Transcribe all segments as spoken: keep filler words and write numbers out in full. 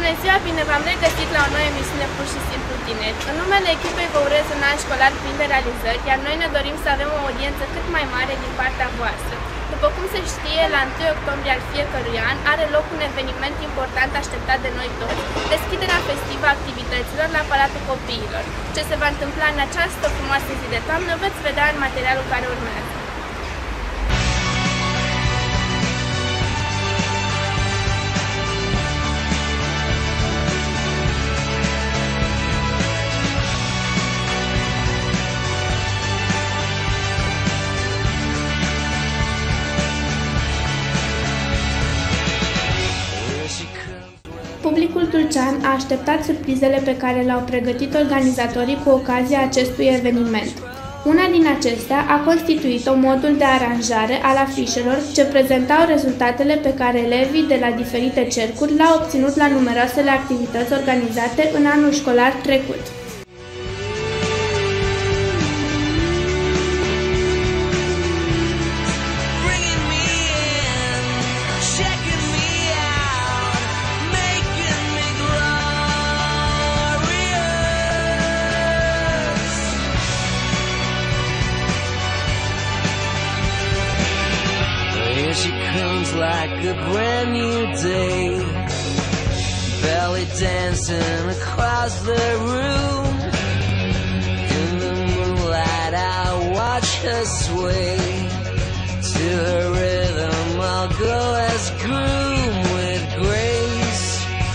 Bună ziua, bine v-am regăsit la o nouă emisiune Pur și Simplu Tineri. În numele echipei vă urez un an școlar plin de realizări, iar noi ne dorim să avem o audiență cât mai mare din partea voastră. După cum se știe, la întâi octombrie al fiecărui an are loc un eveniment important așteptat de noi toți, deschiderea festivă a activităților la Palatul Copiilor. Ce se va întâmpla în această frumoasă zi de toamnă veți vedea în materialul care urmează. Publicul tulcean a așteptat surprizele pe care le-au pregătit organizatorii cu ocazia acestui eveniment. Una din acestea a constituit-o modul de aranjare al afișelor ce prezentau rezultatele pe care elevii de la diferite cercuri le-au obținut la numeroasele activități organizate în anul școlar trecut. She comes like a brand new day, belly dancing across the room. In the moonlight I watch her sway, to her rhythm I'll go as groom with grace.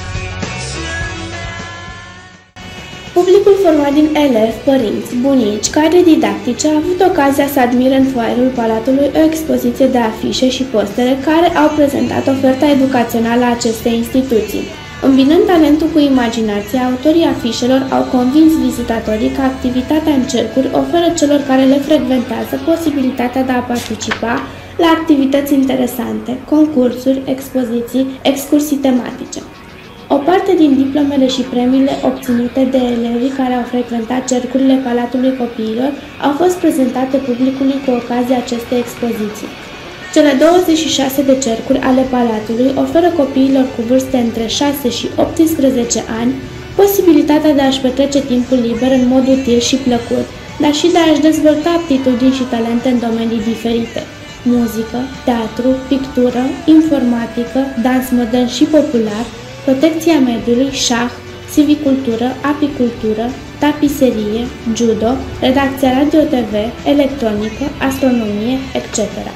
Publicul format din elevi, părinți, bunici, cadre didactice a avut ocazia să admire în foaierul Palatului o expoziție de afișe și postere care au prezentat oferta educațională a acestei instituții. Îmbinând talentul cu imaginația, autorii afișelor au convins vizitatorii că activitatea în cercuri oferă celor care le frecventează posibilitatea de a participa la activități interesante, concursuri, expoziții, excursii tematice. O parte din diplomele și premiile obținute de elevii care au frecventat cercurile Palatului Copiilor au fost prezentate publicului cu ocazia acestei expoziții. Cele douăzeci și șase de cercuri ale Palatului oferă copiilor cu vârste între șase și optsprezece ani posibilitatea de a-și petrece timpul liber în mod util și plăcut, dar și de a-și dezvolta aptitudini și talente în domenii diferite: muzică, teatru, pictură, informatică, dans modern și popular, protecția mediului, șah, civicultură, apicultură, tapiserie, judo, redacția radio-T V, electronică, astronomie, et cetera.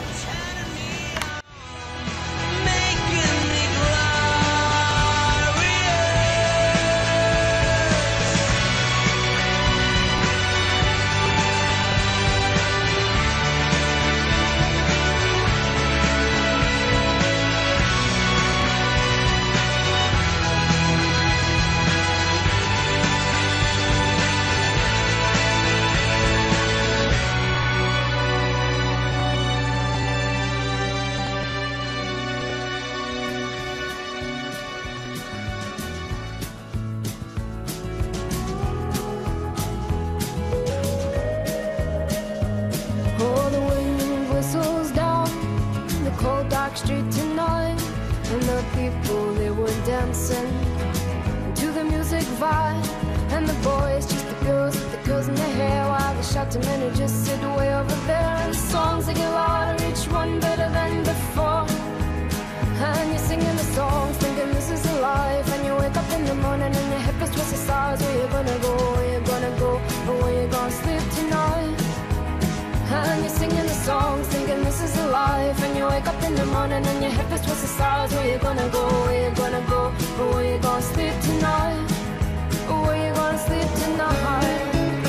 Street tonight, and the people they were dancing to the music vibe, and the boys just the girls with the girls in their hair, while the shouting men who just sit way over there. And the songs they get louder, each one better than before, and you're singing the songs thinking this is a life, and you wake up in the morning and your hip is twisted sides. Where you gonna go, where you gonna go, or where you gonna sleep tonight? And you're singing the songs, thinking this is a life, and you wake up in the morning and your hip is twisted sides. Where you gonna go, where you gonna go, or where you gonna sleep tonight, or where you gonna sleep tonight?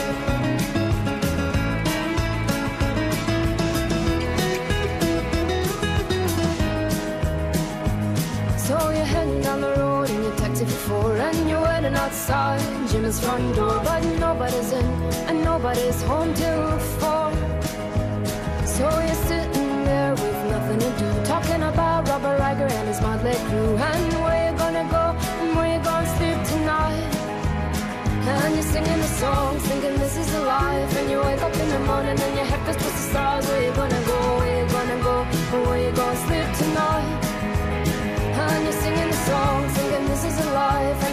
So you're heading down the road in your taxi for four, and you're waiting outside Jimmy's front door, but nobody's in and nobody's home till four. So you're sitting there with nothing to do, talking about Robert Riger and his motley crew, and where you gonna go and where you gonna sleep tonight. And you're singing the songs, thinking this is a life, and you wake up in the morning and your head feels twisted stars. Where you gonna go, where you gonna go, and where you gonna sleep tonight. And you're singing the songs, thinking this is a life,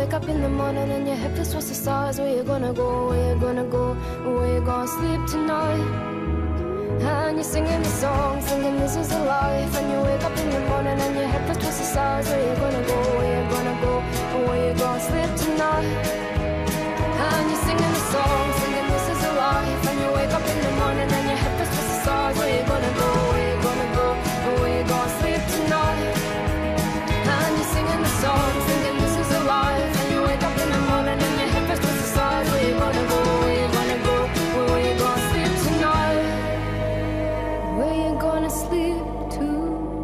wake up in the morning and your head feels towards the stars. Where you gonna go, where you gonna go, where you gonna sleep tonight? And you're singing the song, singing this is a life. And you wake up in the morning and your head feels towards the stars. Where you gonna go, where you gonna go, where you gonna sleep tonight? And you're singing the song, singing this is a life. And you wake up in the morning and your head feels towards the stars. Where you gonna go, where you gonna go, where you gonna sleep tonight? And you're singing the song, singing this is a life. And you wake up in the morning and your head feels towards the stars. Where you gonna go, where you gonna go, where you gonna sleep tonight? Where you gonna sleep tonight?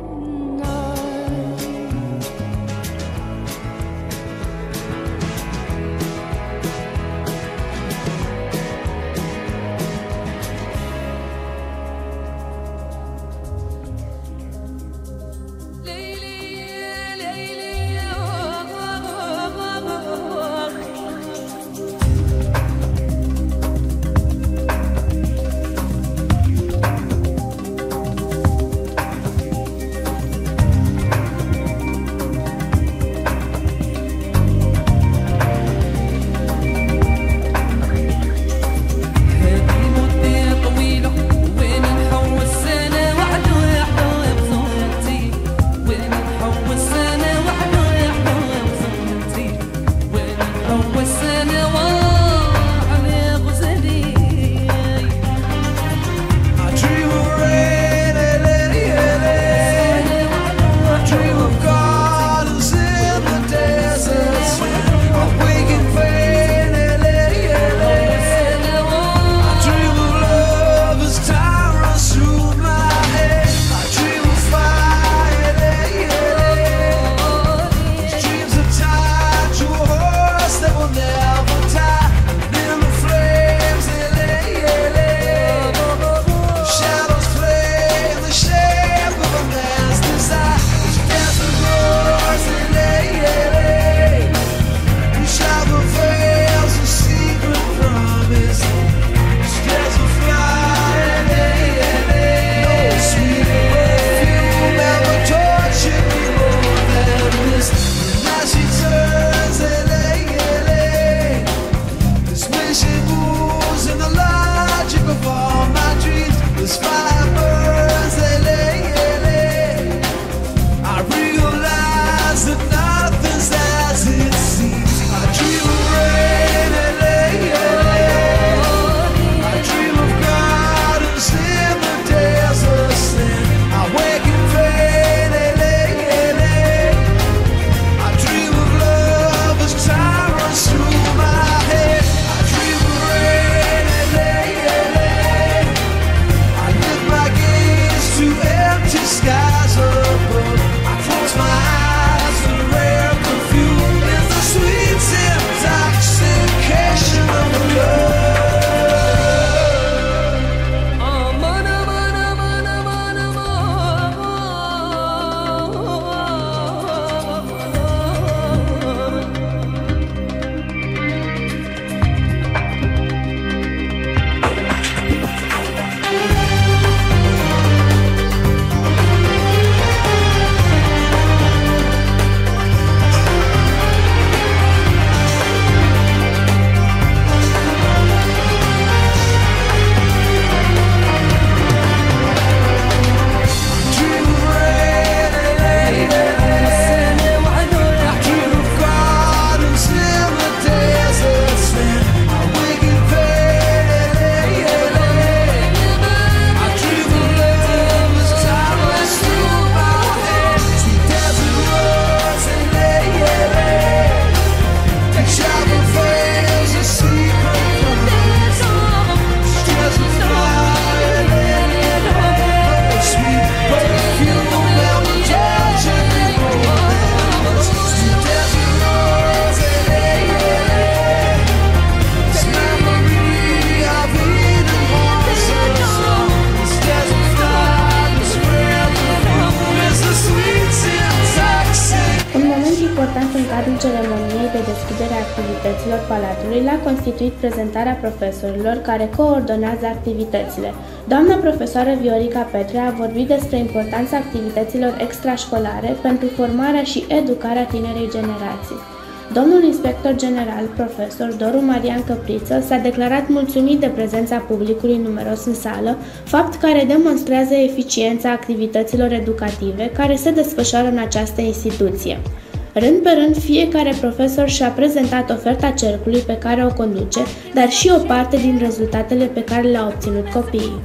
cadrul ceremoniei de deschidere a activităților Palatului l-a constituit prezentarea profesorilor care coordonează activitățile. Doamna profesoară Viorica Petre a vorbit despre importanța activităților extrașcolare pentru formarea și educarea tinerei generații. Domnul inspector general, profesor Doru Marian Căpriță, s-a declarat mulțumit de prezența publicului numeros în sală, fapt care demonstrează eficiența activităților educative care se desfășoară în această instituție. Rând pe rând, fiecare profesor și-a prezentat oferta cercului pe care o conduce, dar și o parte din rezultatele pe care le-au obținut copiii.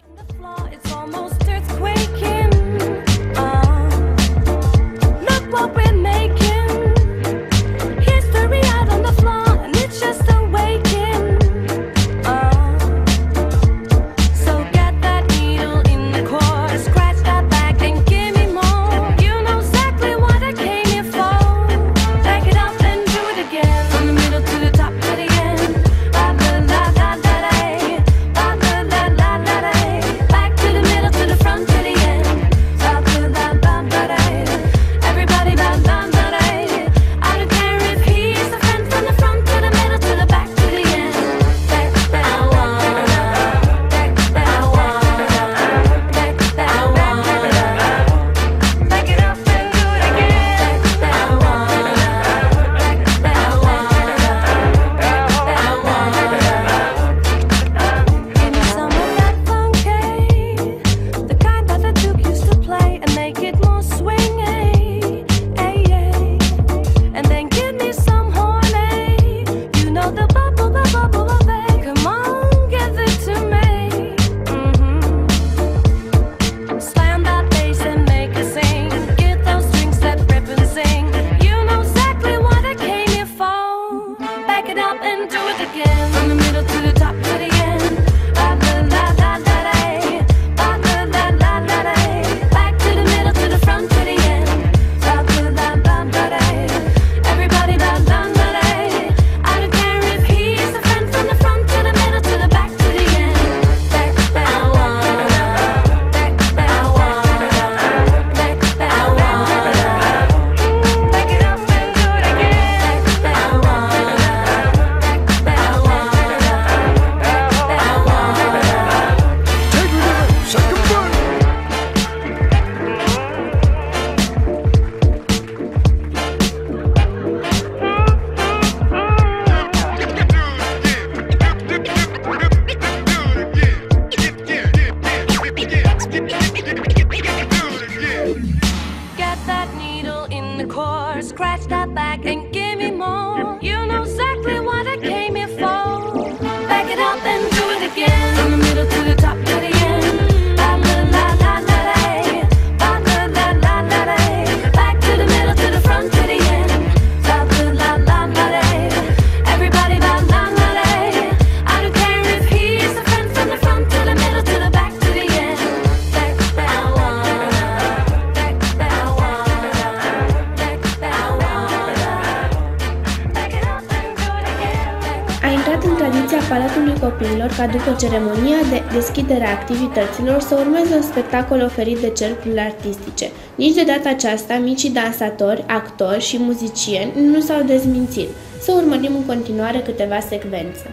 Palatului Copiilor ca după ceremonia de deschidere a activităților să urmeze un spectacol oferit de cercurile artistice. Nici de data aceasta, micii dansatori, actori și muzicieni nu s-au dezmințit. Să urmărim în continuare câteva secvențe.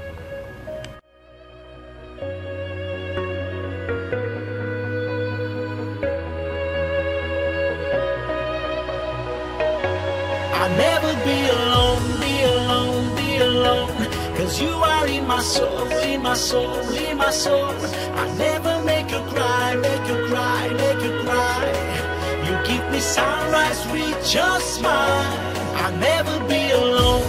I'll never be alone, be alone, be alone. Cause you are in my soul, in my soul, in my soul. I'll never make you cry, make you cry, make you cry. You give me sunrise with your smile. I'll never be alone.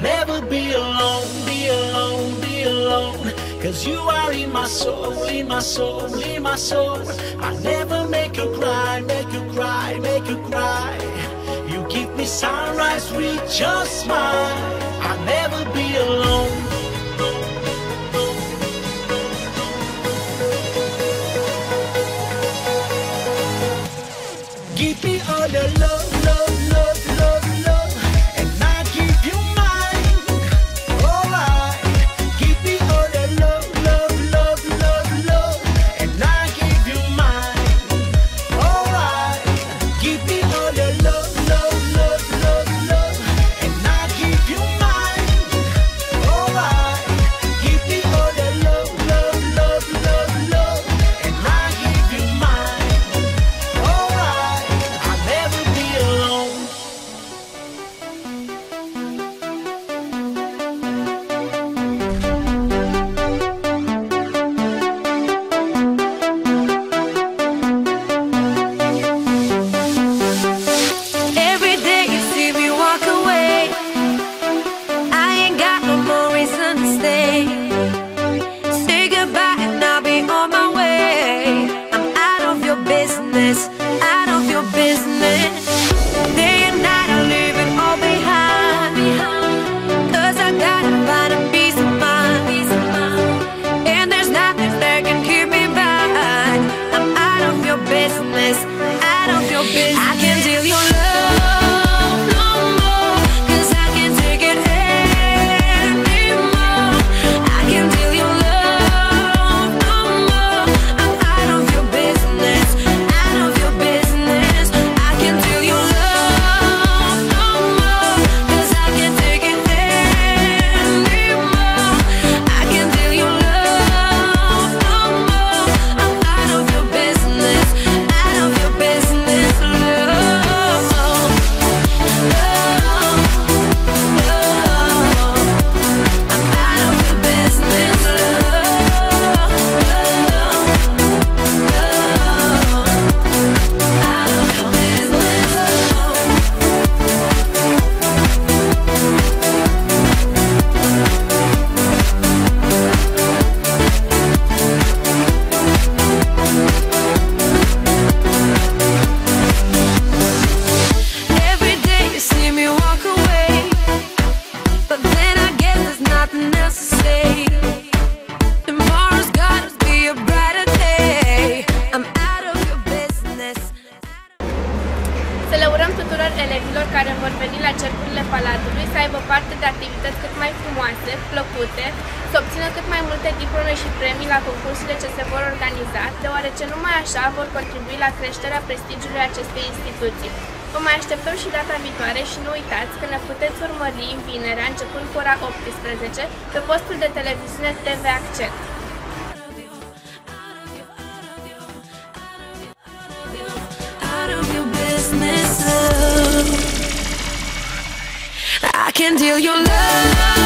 never be alone, be alone, be alone. Cause you are in my soul, in my soul, in my soul. I never make you cry, make you cry, make you cry. You give me sunrise with your smile. I'll never be alone. Give me all the love, love, love, love, love, and I give you mine. Alright, give me all the love, love, love, love, love, and I give you mine. Alright, give me all the love, love, love, love, love, and I give you mine. Alright, give me all the love, love, love, love, love, and I give you mine. Alright, I'll never be alone. Every day you see me walk away, I ain't got no more reason to stay. Say goodbye and I'll be on my way. I'm out of your business, out of your business. Day and night I leave it all behind, cause I gotta find a peace of mind. And there's nothing that can keep me back. I'm out of your business, out of your business. I can't deal your love no more, cause I can't take it anymore. I can't deal your love no more. I'm out of your business, out of your business. I can't deal your love no more, cause I can't take it anymore. I can't deal your love no more. I'm out of your business, out of your business. Love, love, love. I'm out of your business. Love, Every day you see me walk away, but then I guess there's nothing else to say. Tomorrow's gotta be a brighter day. I'm out of your business. Să le urăm tuturor elevilor care vor veni la cercurile Palatului să aibă parte de activități cât mai frumoase, plăcute, să obțină cât mai multe diplome și premii la concursurile ce se vor organiza, deoarece numai așa vor contribui la creșterea prestigiului acestei instituții. Vă mai așteptăm și data viitoare și nu uitați că ne puteți urmări vinerea începând cu ora optsprezece pe postul de televiziune T V Accent. Out of your business. Love. I can deal your love.